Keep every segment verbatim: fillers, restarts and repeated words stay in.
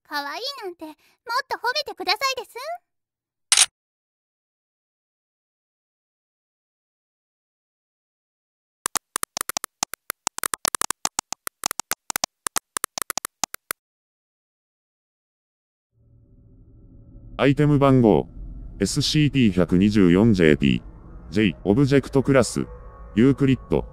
可愛いなんてもっと褒めてくださいです。 アイテム番号 エスシーティーひゃくにじゅうよんジェーティー J オブジェクトクラスユークリッド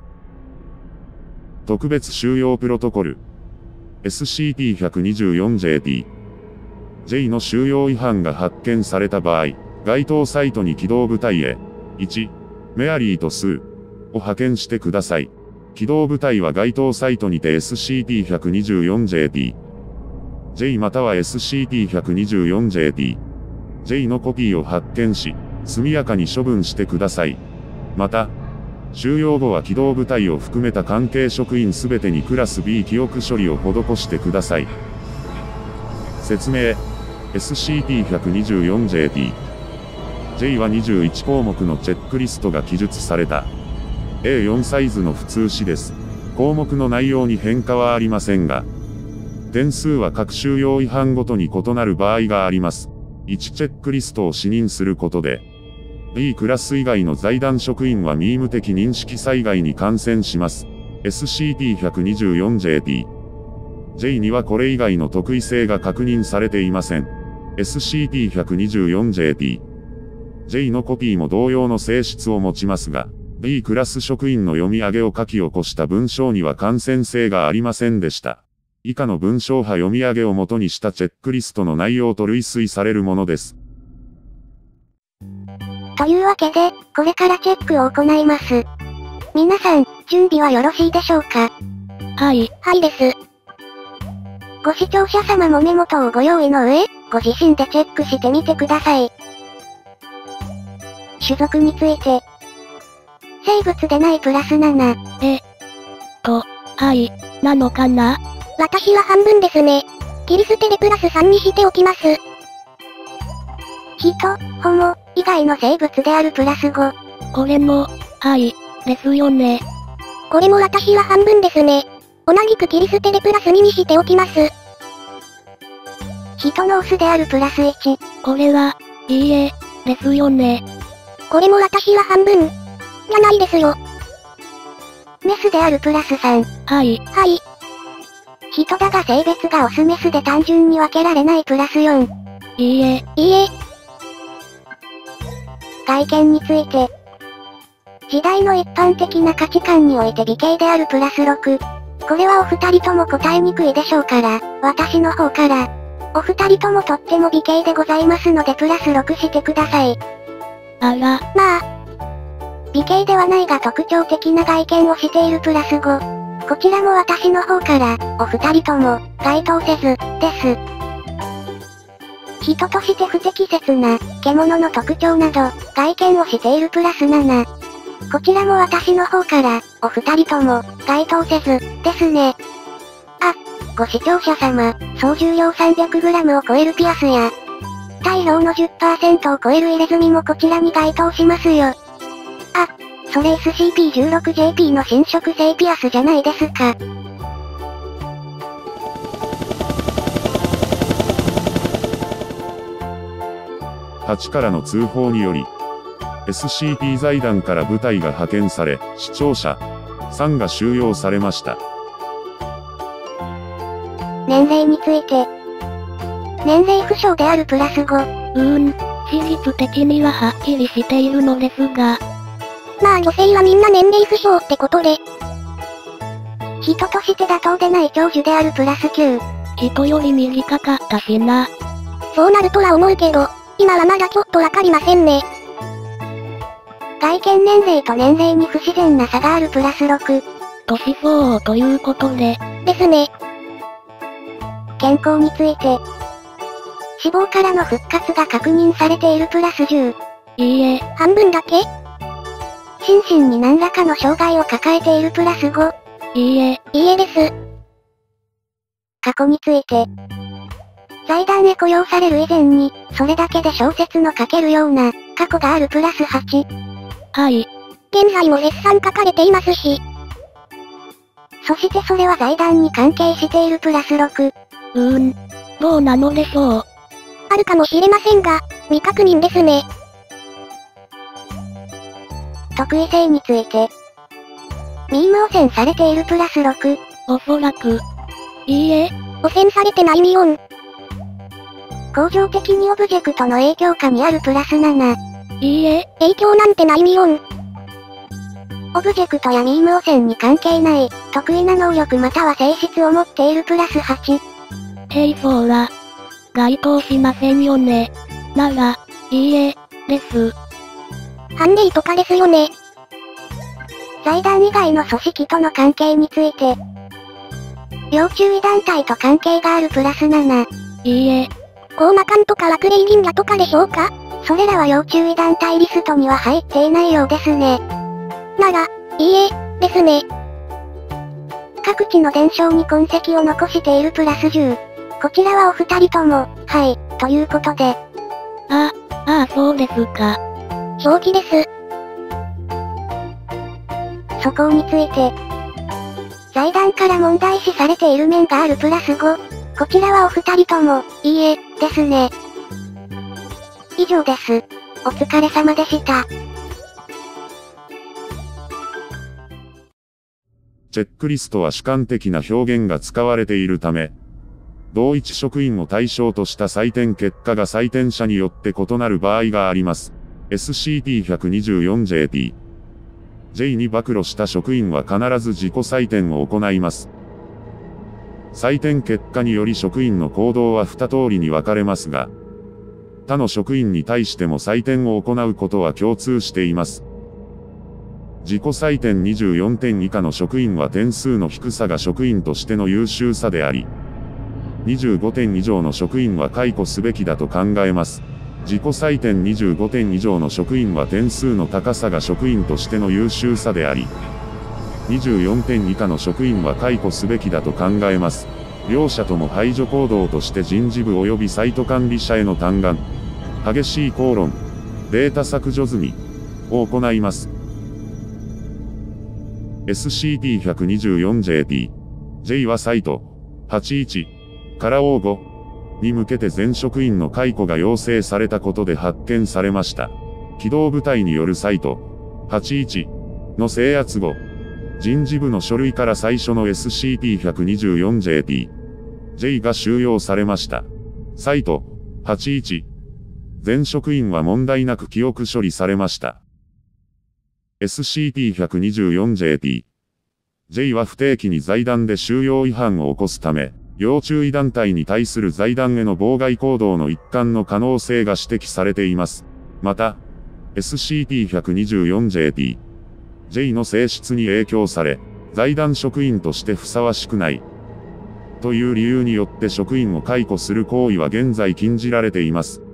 特別収容プロトコル エスシーティーひゃくにじゅうよんジェーティー J の収容違反が発見された場合、該当サイトに機動部隊へいちメアリーとスーを派遣してください。機動部隊は該当サイトにて エスシーティーひゃくにじゅうよんジェーティーJ または エスシーティーひゃくにじゅうよんジェーティーJ のコピーを発見し、速やかに処分してください。また、収容後は機動部隊を含めた関係職員すべてにクラス B 記憶処理を施してください。説明 エスシーティーひゃくにじゅうよんジェーティーJ はにじゅういちこうもくのチェックリストが記述された エーよん サイズの普通紙です。項目の内容に変化はありませんが、点数は各収容違反ごとに異なる場合があります。いちチェックリストを視認することで、B クラス以外の財団職員はミーム的認識災害に感染します。エスシーティーひゃくにじゅうよんジェーティーJ にはこれ以外の特異性が確認されていません。エスシーティーひゃくにじゅうよんジェーティーJ のコピーも同様の性質を持ちますが、B クラス職員の読み上げを書き起こした文章には感染性がありませんでした。以下の文章派読み上げを元にしたチェックリストの内容と類推されるものです。 というわけで、これからチェックを行います。皆さん、準備はよろしいでしょうか？ はい。 はいです。ご視聴者様もメモ等をご用意の上、ご自身でチェックしてみてください。種族について。生物でないプラスなな。 え。と、はい、なのかな？ 私は半分ですね。切り捨てでプラスさんにしておきます。人、ホモ、以外の生物であるプラスご。 これも、はい、ですよね。 これも私は半分ですね。同じく切り捨てでプラスににしておきます。人のオスであるプラスいち。 これは、いいえ、ですよね。 これも私は半分。じゃないですよ。メスであるプラスさん。 はい。 はい。人だが性別がオスメスで単純に分けられないプラスよん。 いいえ。 いいえ。外見について。時代の一般的な価値観において美形であるプラスろく。これはお二人とも答えにくいでしょうから、私の方から。お二人ともとっても美形でございますのでプラスろくしてください。 あら。 まあ。美形ではないが特徴的な外見をしているプラスご。こちらも私の方から、お二人とも、該当せず、です。人として不適切な、獣の特徴など、外見をしているプラスなな。こちらも私の方から、お二人とも、該当せず、ですね。あ、ご視聴者様、総重量 さんびゃくグラム を超えるピアスや、体量の じゅっパーセント を超える入れ墨もこちらに該当しますよ。あ、それ エスシーピーじゅうろくジェーピー の侵食性ピアスじゃないですか。 はちからの通報により、エスシーピー 財団から部隊が派遣され、視聴者さんが収容されました。 年齢について。年齢不詳であるプラスご。うーん、事実的にははっきりしているのですが。 まあ女性はみんな年齢不詳ってことで。人として妥当でない長寿であるプラスきゅう。 人より短かったしな。 そうなるとは思うけど、今はまだちょっとわかりませんね。外見年齢と年齢に不自然な差があるプラスろく。 年相応ということで。 ですね。健康について。死亡からの復活が確認されているプラスじゅう。 いいえ。 半分だけ？心身に何らかの障害を抱えているプラスご。 いいえ。 いいえです。過去について。財団へ雇用される以前に、それだけで小説の書けるような、過去があるプラスはち。 はい。 現在も絶賛書かれていますし。そしてそれは財団に関係しているプラスろく。 うーん。 どうなのでしょう。 あるかもしれませんが、未確認ですね。特異性について。ミーム汚染されているプラスろく。 おそらく。いいえ。 汚染されてないミオン。恒常的にオブジェクトの影響下にあるプラスなな。 いいえ。 影響なんてないミオン。オブジェクトやミーム汚染に関係ない、特異な能力または性質を持っているプラスはち。 ヘイソーラ。該当しませんよね。なら、いいえ、です。 ハンディとかですよね。財団以外の組織との関係について。要注意団体と関係があるプラスなな。 いいえ。 コーマカンとかワクレイ銀河とかでしょうか？それらは要注意団体リストには入っていないようですね。なら、いいえ、ですね。各地の伝承に痕跡を残しているプラスじゅう。こちらはお二人とも、はい、ということで。 あ、ああそうですか。 正気です。そこについて。財団から問題視されている面があるプラスご。こちらはお二人とも、いいえ、ですね。以上です。お疲れ様でした。 チェックリストは主観的な表現が使われているため、同一職員を対象とした採点結果が採点者によって異なる場合があります。エスシーティーひゃくにじゅうよんジェーティー。ジェイ に暴露した職員は必ず自己採点を行います。採点結果により職員の行動は二通りに分かれますが、他の職員に対しても採点を行うことは共通しています。自己採点にじゅうよんてん以下の職員は点数の低さが職員としての優秀さであり、にじゅうごてん以上の職員は解雇すべきだと考えます。自己採点にじゅうごてん以上の職員は点数の高さが職員としての優秀さであり、にじゅうよんてん以下の職員は解雇すべきだと考えます。両者とも排除行動として人事部及びサイト管理者への嘆願、激しい口論、データ削除済みを行います。エスシーティーひゃくにじゅうよんジェーティー、ジェイ はサイトはちじゅういちから応募に向けて全職員の解雇が要請されたことで発見されました。機動部隊によるサイトはちじゅういちの制圧後、人事部の書類から最初の エスシーティーひゃくにじゅうよんジェーティー、ジェイ が収容されました。サイトはちじゅういち、全職員は問題なく記憶処理されました。エスシーティーひゃくにじゅうよんジェーティー、ジェイ は不定期に財団で収容違反を起こすため、要注意団体に対する財団への妨害行動の一環の可能性が指摘されています。また、エスシーティーひゃくにじゅうよんジェーティー、ジェイ の性質に影響され、財団職員としてふさわしくない、という理由によって職員を解雇する行為は現在禁じられています。